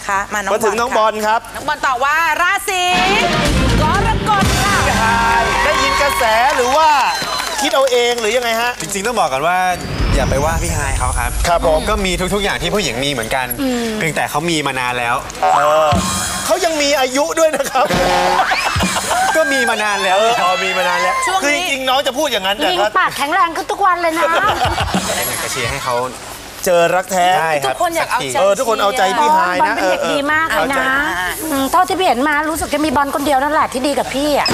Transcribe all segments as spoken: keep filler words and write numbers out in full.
นะคะมาน้องบอลมาถึงน้องบอลครับน้องบอลตอบว่าราศีกรกฎค่ะได้ยินกระแสหรือว่าคิดเอาเองหรือยังไงฮะจริงๆต้องบอกกันว่าอย่าไปว่าพี่ฮายเขาครับครับผมก็มีทุกๆอย่างที่ผู้หญิงมีเหมือนกันเพียงแต่เขามีมานานแล้วเขายังมีอายุด้วยนะครับก็มีมานานแล้วพอมีมานานแล้วคือจริงๆน้องจะพูดอย่างนั้นแต่ลิงปากแข็งแรงขึ้นทุกวันเลยนะกระเชียร์ให้เขาเจอรักแท้ทุกคนอยากเอาใจเออทุกคนเอาใจพี่ฮายนะบอลเป็นเด็กดีมากเลยนะเท่าที่พี่เห็นมารู้สึกจะมีบอลคนเดียวนั่นแหละที่ดีกับพี่อ่ะ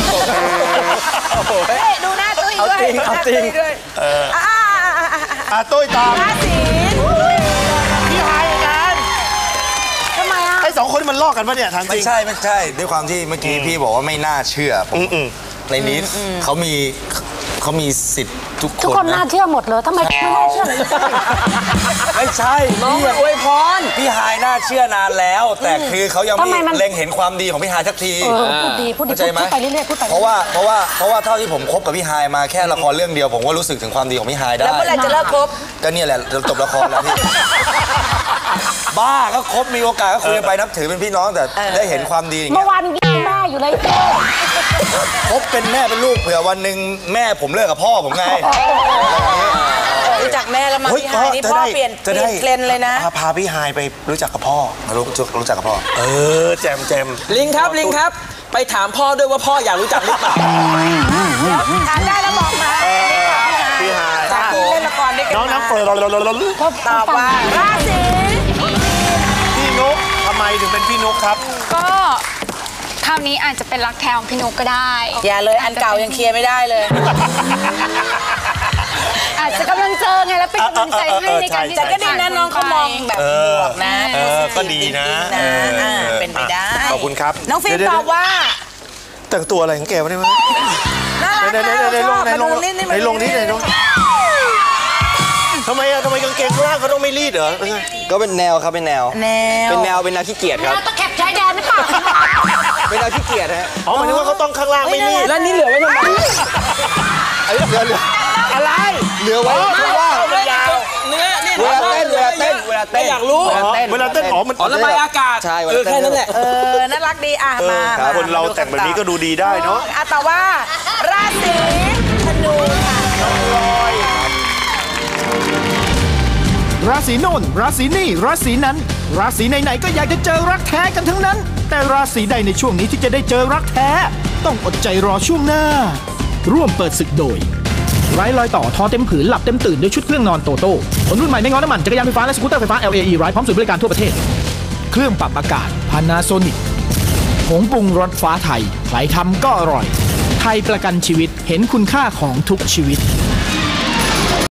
ดูหน้าตุ้ยด้วยเอาจริงอ่ะตุ้ยตามราศีพี่ฮายกันทำไมอ่ะไอ้สองคนมันลอกกันปะเนี่ยทางจริงไม่ใช่ไม่ใช่ด้วยความที่เมื่อกี้พี่บอกว่าไม่น่าเชื่อผมในนี้เขามีเขามีสิทธิ์ทุกคนทุกคนน่าเชื่อหมดเลยทำไมไม่น่าเชื่อเลยไม่ใช่พี่อวยพรพี่ฮายน่าเชื่อนานแล้วแต่คือเขายังไม่เล็งเห็นความดีของพี่ฮายสักทีพูดดีพูดดีพูดไปเรื่อยๆพูดไปเพราะว่าเพราะว่าเพราะว่าเท่าที่ผมคบกับพี่ฮายมาแค่ละครเรื่องเดียวผมก็รู้สึกถึงความดีของพี่ฮายได้แล้วเมื่อไหร่จะเลิกคบก็เนี่ยแหละจบละครแล้วพี่บ้าก็คบมีโอกาสก็คุยกันไปนับถือเป็นพี่น้องแต่ได้เห็นความดีเมื่อวานยิ่งแม่อยู่เลยคบเป็นแม่เป็นลูกเผื่อวันหนึ่งแม่ผมเลิกกับพ่อผมไงรู้จักแม่แล้วมาพี่ฮายนี่พ่อเปลี่ยนเปลี่ยนเทรนเลยนะพาพี่ฮายไปรู้จักกับพ่อรู้รู้จักกับพ่อเออแจมแจมลิงครับลิงครับไปถามพ่อด้วยว่าพ่ออยากรู้จักหรือเปล่าถามได้แล้วบอกมาพี่ฮายเล่นละครด้วยกันน้องน้ำเฟิร์นตอบว่าราศีพี่นุ๊กทำไมถึงเป็นพี่นุ๊กครับก็คราวนี้อาจจะเป็นรักแท้ของพี่นุ๊กก็ได้อย่าเลยอันเก่ายังเคลียร์ไม่ได้เลยอาจจะกำลังเจอไงแล้วเป็นกำลังใจให้ในการที่จะก็ดีนะน้องเขามองแบบบวกนะก็ดีนะเป็นไปได้ขอบคุณครับน้องฟิล์มตอบว่าแต่งตัวอะไรของแกวะเนี่ยในในในลงในลงในลงนี้ในลงทำไมอะทำไมกางเกงข้างล่างเขาต้องไม่รีดเหรอก็เป็นแนวครับเป็นแนวแนวเป็นแนวเป็นแนวขี้เกียจครับตะแคบชายแดนหรือเปล่าเป็นแนวขี้เกียจฮะอ๋อหมายถึงว่าเขาต้องข้างล่างไม่รีดแล้วนี่เหลือไว้ทำไมไอ้เหลือเหลืออะไรเหลือไว้เพราะว่าเนื้อนี่เวลาเต้นเวลาเต้นเวลาเต้นอยากรู้เวลาเต้นอ๋อมันระบายอากาศใช่เออแค่นั้นแหละเออน่ารักดีอ่ะมาคนเราแต่งแบบนี้ก็ดูดีได้เนาะอ่ะแต่ว่าราศีธนูค่ะน้องลอยราศีโน่นราศีนี่ราศีนั้นราศีไหนๆก็อยากจะเจอรักแท้กันทั้งนั้นแต่ราศีใดในช่วงนี้ที่จะได้เจอรักแท้ต้องอดใจรอช่วงหน้าร่วมเปิดศึกโดยไร้รอยต่อทอเต็มผืนหลับเต็มตื่นด้วยชุดเครื่องนอนโตโต้คนรุ่นใหม่ไม่ง้อน้ำมันจักรยานไฟฟ้าและสกูตเตอร์ไฟฟ้า แอล เอ อี ไร้พร้อมศูนย์บริการทั่วประเทศเครื่องปรับอากาศ Panasonic ผงปรุงรสฟ้าไทยใครทำก็อร่อยไทยประกันชีวิตเห็นคุณค่าของทุกชีวิต